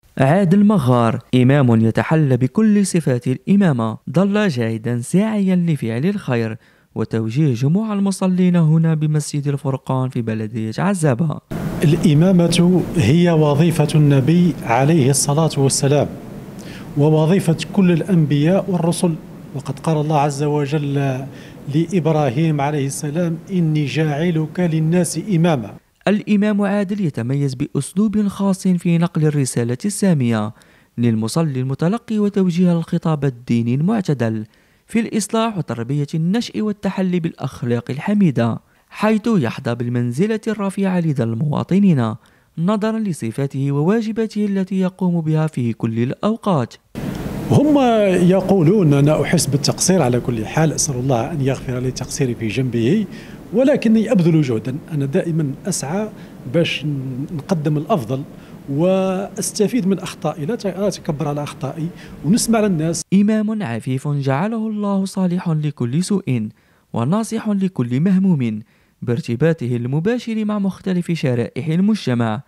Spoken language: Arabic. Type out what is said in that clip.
عادل مغار إمام يتحلى بكل صفات الإمامة، ظل جاهدا ساعيا لفعل الخير وتوجيه جموع المصلين هنا بمسجد الفرقان في بلدية عزابة. الإمامة هي وظيفة النبي عليه الصلاة والسلام، ووظيفة كل الأنبياء والرسل، وقد قال الله عز وجل لإبراهيم عليه السلام: إني جاعلك للناس إماما. الإمام عادل يتميز بأسلوب خاص في نقل الرسالة السامية للمصلي المتلقي وتوجيه الخطاب الديني المعتدل في الإصلاح وتربية النشء والتحلي بالأخلاق الحميدة، حيث يحظى بالمنزلة الرفيعة لدى المواطنين نظرا لصفاته وواجباته التي يقوم بها في كل الأوقات. هم يقولون: أنا أحس بالتقصير على كل حال، أسأل الله أن يغفر لي تقصيري في جنبه، ولكني أبذل جهدا. أنا دائما أسعى باش نقدم الأفضل واستفيد من أخطائي، لا أتكبر على أخطائي، ونسمع للناس. إمام عفيف جعله الله صالح لكل سوء وناصح لكل مهموم بارتباطه المباشر مع مختلف شرائح المجتمع،